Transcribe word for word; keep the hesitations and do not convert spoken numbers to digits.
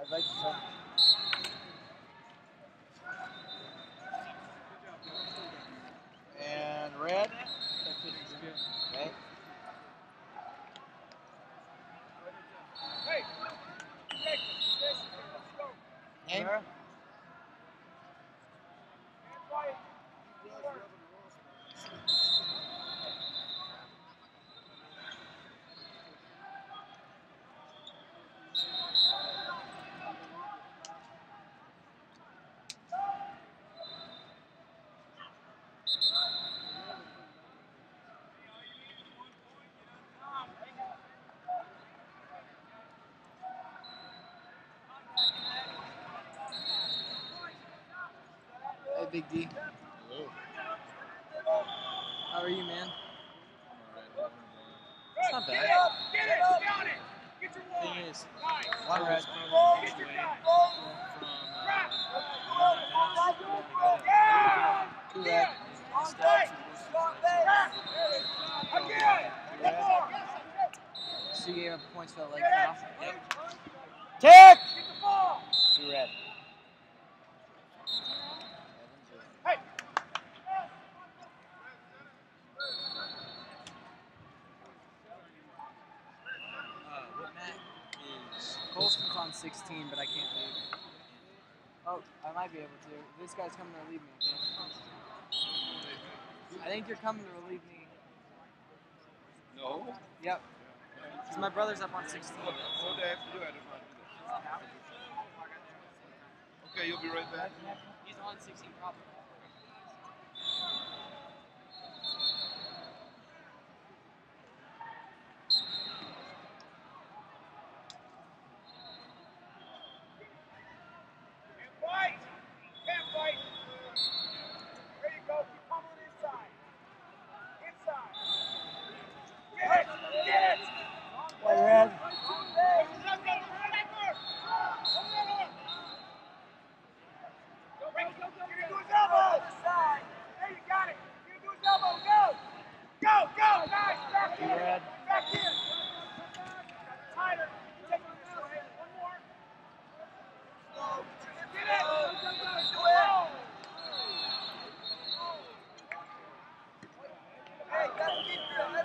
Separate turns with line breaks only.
I'd like to say. And red. Okay. Name? Hey, Big D.
Hello.
How are you, man?
Alright,
It's not bad.
Get it! Get it! Get your
thing
wall!
is,
One
I
red.
was probably on the way from uh,
Two red. So you gave up points for the leg off?
Yep.
Tick! Two red.
Uh, what Matt is
Colston's on sixteen, but I can't leave. Oh, I might be able to. This guy's coming to relieve me, okay? I think you're coming to relieve me.
No.
Yep. So my brother's up on sixteen.
What, what do I have to do? I don't know how to do that. Okay, you'll be right back.
He's on sixteen probably.
Fight! Can't fight! There you go. Keep pummeling inside. Inside. Get it! Get it!
White red.
There you got it. You do his elbow. Go! Go! Go! Nice! Back in!
Red.
Back in! Tighter. Take it this way. One more. Get it! Do it! Hey, gotta keep your